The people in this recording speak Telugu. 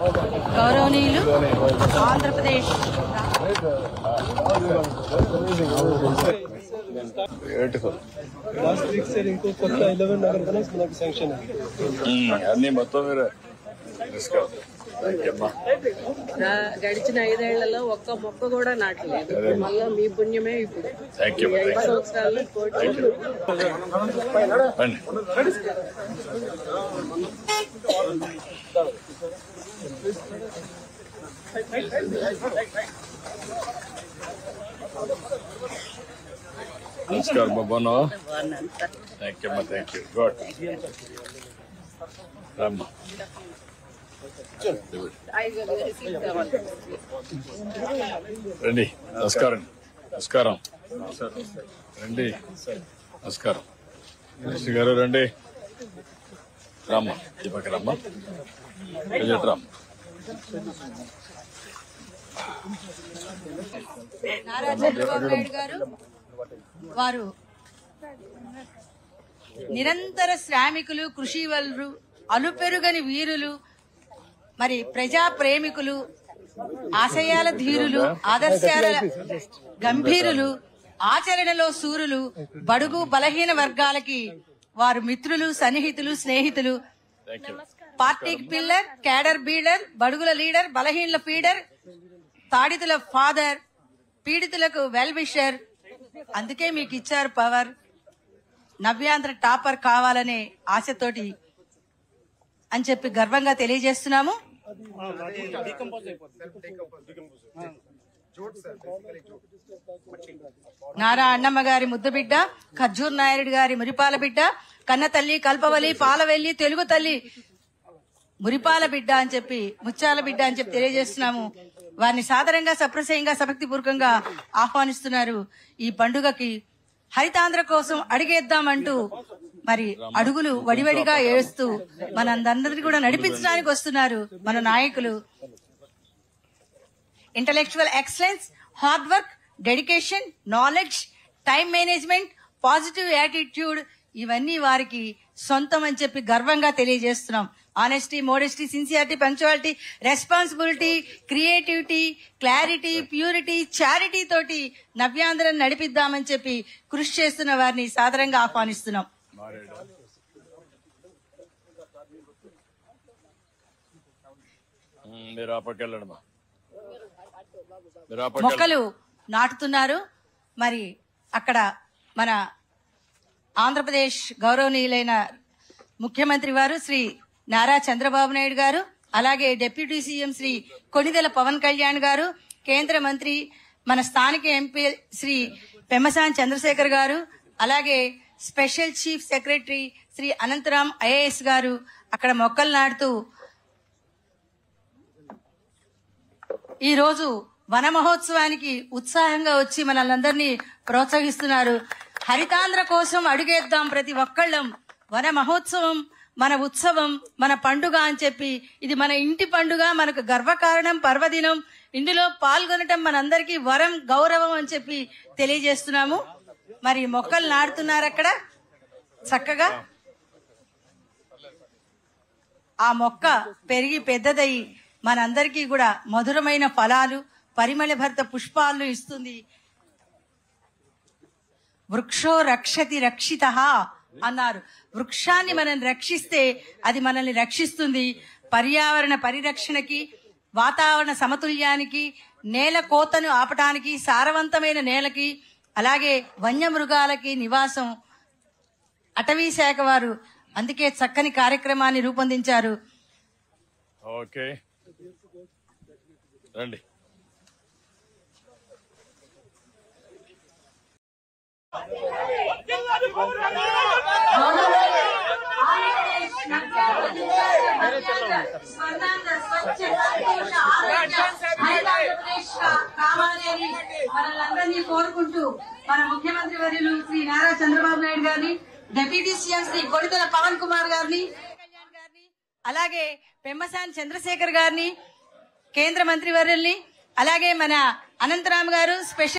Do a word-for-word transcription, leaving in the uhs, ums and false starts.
గౌరవనీయులు ఆంధ్రప్రదేశ్ ఇంకో కొత్త ఎలెవెన్ నగర్ మనకు శాంక్షన్ అన్ని మొత్తం మీరు గడిచిన ఐదేళ్లలో ఒక్క మొక్క కూడా నాటలేదు. మళ్ళా మీ పుణ్యమే ఇప్పుడు ఐదు సంవత్సరాలు నమస్కారం బాబా. థ్యాంక్ యూ అమ్మా. Thank you. గుడ్ రామ్మా. రండి. నమస్కారం. నమస్కారం రండి. నమస్కారం మినిస్టర్ గారు రండి. రామ్మా. ఈ పక్క రామ్మా. రామ్. నారా చంద్రబాబు నాయుడు గారు వారు నిరంతర శ్రామికులు, కృషివలురు, అలుపెరుగని వీరులు, మరి ప్రజా ప్రేమికులు, ఆశయాల ధీరులు, ఆదర్శాల గంభీరులు, ఆచరణలో సూరులు, బడుగు బలహీన వర్గాలకి వారు మిత్రులు, సన్నిహితులు, స్నేహితులు, పార్టీకి పిల్లర్, క్యాడర్ బీడర్, బడుగుల లీడర్, బలహీనల ఫీడర్, తాడితుల ఫాదర్, పీడితులకు వెల్ విషర్. అందుకే మీకు ఇచ్చారు పవర్. నవ్యాంధ్ర టాపర్ కావాలనే ఆశతోటి అని చెప్పి గర్వంగా తెలియజేస్తున్నాము. నారా అన్నమ్మ గారి ముద్దు బిడ్డ, ఖర్జూర్ నాయుడు గారి మురిపాల బిడ్డ, కన్న తల్లి కల్పవల్లి పాలవెల్లి తెలుగు తల్లి మురిపాల బిడ్డ అని చెప్పి, ముత్యాల బిడ్డ అని చెప్పి తెలియజేస్తున్నాము. వారిని సాదరంగా, సప్రశయంగా, సభక్తి పూర్వకంగా ఆహ్వానిస్తున్నారు. ఈ పండుగకి హరితాంధ్ర కోసం అడిగేద్దామంటూ మరి అడుగులు వడివడిగా ఏడుస్తూ మనందరినీ కూడా నడిపించడానికి వస్తున్నారు మన నాయకులు. Intellectual excellence, hard work, dedication, knowledge, time management, positive attitude ఇవన్నీ వారికి సొంతం అని చెప్పి గర్వంగా తెలియజేస్తున్నాం. Honesty, modesty, sincerity, punctuality, responsibility, creativity, clarity, purity, charity తోటి నవ్యాంధ్రను నడిపిద్దామని చెప్పి కృషి చేస్తున్న వారిని సాదరంగా ఆహ్వానిస్తున్నాం. మొక్కలు నాటుతున్నారు. మరి అక్కడ మన ఆంధ్రప్రదేశ్ గౌరవనీయులైన ముఖ్యమంత్రి వారు శ్రీ నారా చంద్రబాబు నాయుడు గారు, అలాగే డిప్యూటీ సీఎం శ్రీ కొణిదెల పవన్ కళ్యాణ్ గారు, కేంద్ర మంత్రి మన స్థానిక ఎంపీ శ్రీ పెమ్మసాని చంద్రశేఖర్ గారు, అలాగే special chief secretary Shri Anantharam IAS garu అక్కడ మొక్కలు నాటుతూ ఈ రోజు వన మహోత్సవానికి ఉత్సాహంగా వచ్చి మనల్ని ప్రోత్సహిస్తున్నారు. హరితాంధ్ర కోసం అడుగేద్దాం ప్రతి ఒక్కళ్ళం. వన మహోత్సవం మన ఉత్సవం, మన పండుగ అని చెప్పి ఇది మన ఇంటి పండుగ, మనకు గర్వకారణం, పర్వదినం. ఇందులో పాల్గొనటం మనందరికీ వరం, గౌరవం అని చెప్పి తెలియజేస్తున్నాము. మరి మొక్కలు నాటుతున్నారు అక్కడ చక్కగా. ఆ మొక్క పెరిగి పెద్దదై మనందరికీ కూడా మధురమైన ఫలాలు, పరిమళ భరిత పుష్పాలను ఇస్తుంది. వృక్షో రక్షతి రక్షితః అన్నారు. వృక్షాన్ని మనం రక్షిస్తే అది మనల్ని రక్షిస్తుంది. పర్యావరణ పరిరక్షణకి, వాతావరణ సమతుల్యానికి, నేల కోతను ఆపటానికి, సారవంతమైన నేలకి, అలాగే వన్యమృగాలకి నివాసం అటవీ శాఖ వారు అందుకే చక్కని కార్యక్రమాన్ని రూపొందించారు. ఓకే రండి. మనల్ని కోరుకుంటూ మన ముఖ్యమంత్రి వర్యులు శ్రీ నారా చంద్రబాబు నాయుడు గారిని, డిప్యూటీ సీఎం శ్రీ కొణిదెల పవన్ కుమార్ గారిని, అలాగే పెమ్మసాని చంద్రశేఖర్ గారిని, కేంద్ర మంత్రి వర్యుల్ని, అలాగే మన అనంతరామ్ గారు స్పెషల్